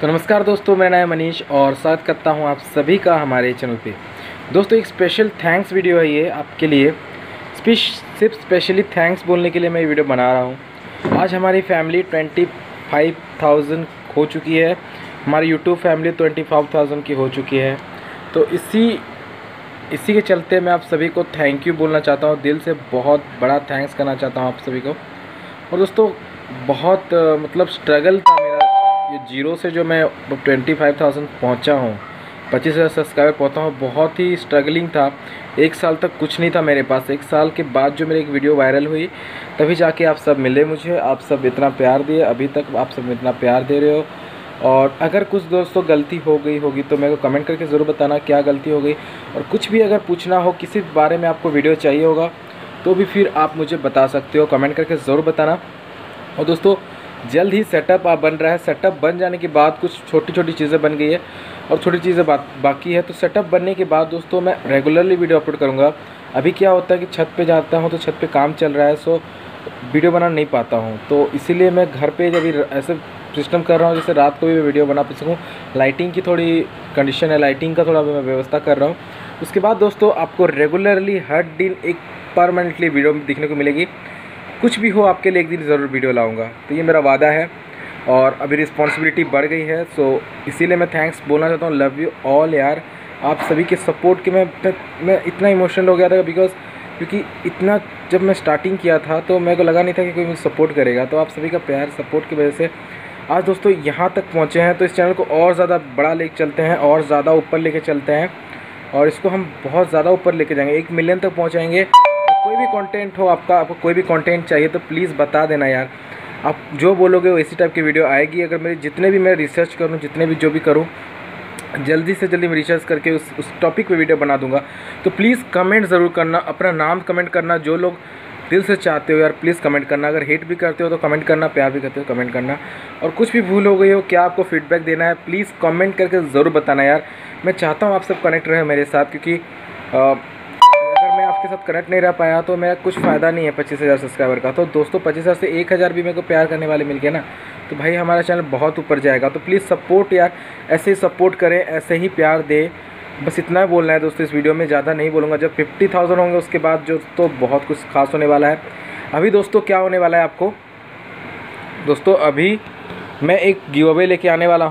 तो नमस्कार दोस्तों, मेरा नाम है मनीष और स्वागत करता हूं आप सभी का हमारे चैनल पे। दोस्तों, एक स्पेशल थैंक्स वीडियो है ये आपके लिए। सिर्फ स्पेशली थैंक्स बोलने के लिए मैं ये वीडियो बना रहा हूं। आज हमारी फैमिली 25,000 हो चुकी है, हमारी यूट्यूब फैमिली 25,000 की हो चुकी है। तो इसी के चलते मैं आप सभी को थैंक यू बोलना चाहता हूँ, दिल से बहुत बड़ा थैंक्स करना चाहता हूँ आप सभी को। और दोस्तों, बहुत मतलब स्ट्रगल था मेरा ये जीरो से जो मैं 25,000 पहुँचा हूँ, 25,000 सब्सक्राइबर पहुँचा हूँ। बहुत ही स्ट्रगलिंग था। एक साल तक कुछ नहीं था मेरे पास। एक साल के बाद जो मेरी एक वीडियो वायरल हुई, तभी जाके आप सब मिले मुझे। आप सब इतना प्यार दिए, अभी तक आप सब इतना प्यार दे रहे हो। और अगर कुछ दोस्तों गलती हो गई होगी तो मेरे को कमेंट करके ज़रूर बताना क्या गलती हो गई। और कुछ भी अगर पूछना हो, किसी बारे में आपको वीडियो चाहिए होगा तो भी फिर आप मुझे बता सकते हो, कमेंट करके ज़रूर बताना। और दोस्तों, जल्द ही सेटअप बन रहा है। सेटअप बन जाने के बाद कुछ छोटी छोटी चीज़ें बन गई है और छोटी चीज़ें बाकी है। तो सेटअप बनने के बाद दोस्तों मैं रेगुलरली वीडियो अपलोड करूँगा। अभी क्या होता है कि छत पे जाता हूँ तो छत पे काम चल रहा है, सो वीडियो बना नहीं पाता हूँ। तो इसीलिए मैं घर पे जब ऐसे सिस्टम कर रहा हूँ जैसे रात को भी वीडियो बना सकूँ। लाइटिंग की थोड़ी कंडीशन है, लाइटिंग का थोड़ा मैं व्यवस्था कर रहा हूँ। उसके बाद दोस्तों, आपको रेगुलरली हर दिन एक परमानेंटली वीडियो दिखने को मिलेगी। कुछ भी हो, आपके लिए एक दिन ज़रूर वीडियो लाऊंगा, तो ये मेरा वादा है। और अभी रिस्पॉन्सिबिलिटी बढ़ गई है, सो इसीलिए मैं थैंक्स बोलना चाहता हूँ। लव यू ऑल यार, आप सभी के सपोर्ट के मैं इतना इमोशनल हो गया था क्योंकि इतना जब मैं स्टार्टिंग किया था तो मेरे को लगा नहीं था कि कोई मुझे सपोर्ट करेगा। तो आप सभी का प्यार सपोर्ट की वजह से आज दोस्तों यहाँ तक पहुँचे हैं। तो इस चैनल को और ज़्यादा बड़ा लेके चलते हैं और ज़्यादा ऊपर लेके चलते हैं और इसको हम बहुत ज़्यादा ऊपर लेके जाएंगे, 1 मिलियन तक पहुँचाएंगे। कोई भी कंटेंट हो आपको कोई भी कंटेंट चाहिए तो प्लीज़ बता देना यार। आप जो बोलोगे वो इसी टाइप की वीडियो आएगी। अगर मेरे जितने भी मैं रिसर्च करूँ, जितने भी जो भी करूँ, जल्दी से जल्दी मैं रिसर्च करके उस टॉपिक पे वीडियो बना दूंगा। तो प्लीज़ कमेंट ज़रूर करना, अपना नाम कमेंट करना। जो लोग दिल से चाहते हो यार प्लीज़ कमेंट करना। अगर हेट भी करते हो तो कमेंट करना, प्यार भी करते हो कमेंट करना। और कुछ भी भूल हो गई हो, क्या आपको फीडबैक देना है, प्लीज़ कमेंट करके ज़रूर बताना यार। मैं चाहता हूँ आप सब कनेक्ट रहे मेरे साथ, क्योंकि मैं आपके साथ कनेक्ट नहीं रह पाया तो मेरा कुछ फ़ायदा नहीं है 25,000 सब्सक्राइबर का। तो दोस्तों, 25,000 से 1,000 भी मेरे को प्यार करने वाले मिल गए ना, तो भाई हमारा चैनल बहुत ऊपर जाएगा। तो प्लीज़ सपोर्ट यार, ऐसे ही सपोर्ट करें, ऐसे ही प्यार दें। बस इतना बोलना है दोस्तों इस वीडियो में, ज़्यादा नहीं बोलूँगा। जब 50,000 होंगे उसके बाद जो तो बहुत कुछ खास होने वाला है। अभी दोस्तों क्या होने वाला है आपको, दोस्तों अभी मैं एक गिव अवे लेके आने वाला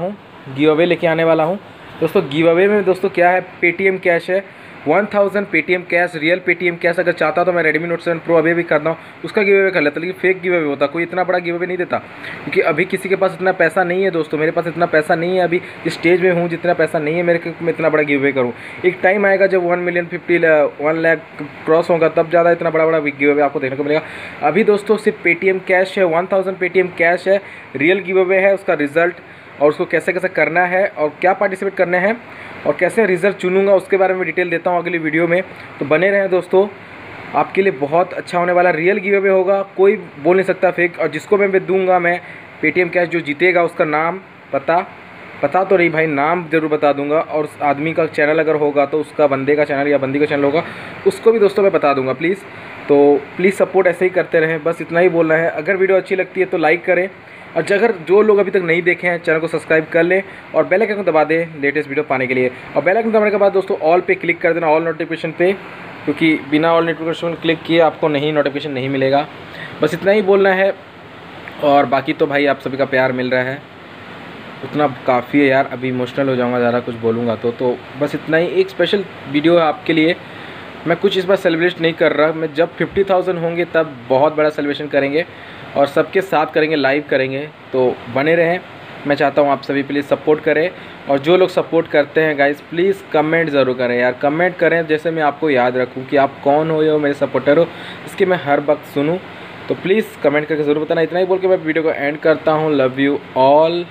हूँ। दोस्तों गिव अवे में दोस्तों क्या है, पेटीएम कैश है। 1000 Paytm cash, real Paytm cash. अगर चाहता तो मैं रेडमी नोट 7 प्रो अभी भी करता हूँ, उसका गिव अवे कर लेता, लेकिन फेक गिव अवे होता, कोई इतना बड़ा गिव अवे नहीं देता, क्योंकि अभी किसी के पास इतना पैसा नहीं है दोस्तों। मेरे पास इतना पैसा नहीं है, अभी इस स्टेज में हूँ जितना पैसा नहीं है मेरे को मैं इतना बड़ा गिव अवे करूँ। एक टाइम आएगा जब 1 लाख क्रॉस होगा, तब ज़्यादा इतना बड़ा गिव अवे आपको देखने को मिलेगा। अभी दोस्तों सिर्फ पेटीएम कैश है, 1000 पेटीएम कैश है, रियल गिव अवे है। उसका रिजल्ट और उसको कैसे कैसे करना है और क्या पार्टिसिपेट करने हैं और कैसे रिज़ल्ट चुनूंगा, उसके बारे में डिटेल देता हूँ अगली वीडियो में। तो बने रहें दोस्तों, आपके लिए बहुत अच्छा होने वाला रियल गिव अवे होगा, कोई बोल नहीं सकता फेक। और जिसको मैं दूंगा, मैं पेटीएम कैश जो जीतेगा उसका नाम पता तो नहीं भाई, नाम ज़रूर बता दूंगा। और उस आदमी का चैनल अगर होगा तो उसका बंदे का चैनल या बंदी का चैनल होगा, उसको भी दोस्तों मैं बता दूंगा प्लीज़। तो प्लीज़ सपोर्ट ऐसे ही करते रहें, बस इतना ही बोलना है। अगर वीडियो अच्छी लगती है तो लाइक करें, और अगर जो लोग अभी तक नहीं देखे हैं चैनल को सब्सक्राइब कर लें और बेल आइकन को दबा दें लेटेस्ट वीडियो पाने के लिए। और बेल आइकन दबाने के बाद दोस्तों ऑल पे क्लिक कर देना, ऑल नोटिफिकेशन पे, क्योंकि बिना ऑल नोटिफिकेशन क्लिक किए आपको नोटिफिकेशन नहीं मिलेगा। बस इतना ही बोलना है। और बाकी तो भाई आप सभी का प्यार मिल रहा है, उतना काफ़ी है यार। अभी इमोशनल हो जाऊँगा ज़्यादा कुछ बोलूँगा तो बस इतना ही। एक स्पेशल वीडियो है आपके लिए। मैं कुछ इस बार सेलिब्रेट नहीं कर रहा, मैं जब 50,000 होंगे तब बहुत बड़ा सेलिब्रेशन करेंगे और सबके साथ करेंगे, लाइव करेंगे। तो बने रहें। मैं चाहता हूँ आप सभी प्लीज़ सपोर्ट करें। और जो लोग सपोर्ट करते हैं गाइस, प्लीज़ कमेंट ज़रूर करें यार, कमेंट करें जैसे मैं आपको याद रखूँ कि आप कौन हो या मेरे सपोर्टर हो, इसके मैं हर वक्त सुनूँ। तो प्लीज़ कमेंट करके ज़रूर बताना। इतना ही बोल के मैं वीडियो को एंड करता हूँ। Love you all.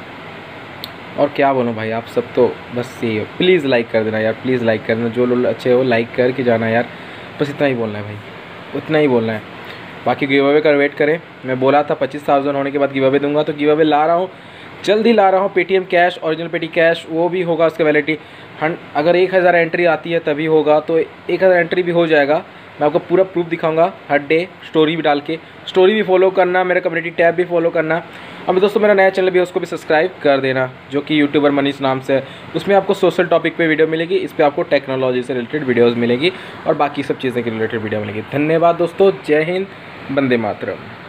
और क्या बोलूँ भाई, आप सब तो बस यही हो, प्लीज़ लाइक कर देना यार, प्लीज़ लाइक कर देना। जो लोग अच्छे हो लाइक करके जाना यार, बस इतना ही बोलना है भाई, उतना ही बोलना है। बाकी गिव अवे का वेट करें। मैं बोला था 25,000 होने के बाद गिव अवे दूंगा, तो गिव अवे ला रहा हूँ, जल्द ही ला रहा हूँ। Paytm cash, original Paytm cash, वो भी होगा उसका वैलिडिटी। अगर 1,000 एंट्री आती है तभी होगा, तो 1,000 एंट्री भी हो जाएगा मैं आपको पूरा प्रूफ दिखाऊंगा हर डे, स्टोरी भी डाल के। स्टोरी भी फॉलो करना, मेरा कम्युनिटी टैब भी फॉलो करना। अब दोस्तों मेरा नया चैनल भी है, उसको भी सब्सक्राइब कर देना, जो कि यूट्यूबर मनीष नाम से है। उसमें आपको सोशल टॉपिक पे वीडियो मिलेगी, इस पर आपको टेक्नोलॉजी से रिलेटेड वीडियोज़ मिलेगी और बाकी सब चीज़ें के रिलेटेड वीडियो मिलेगी। धन्यवाद दोस्तों, जय हिंद, वंदे मातरम।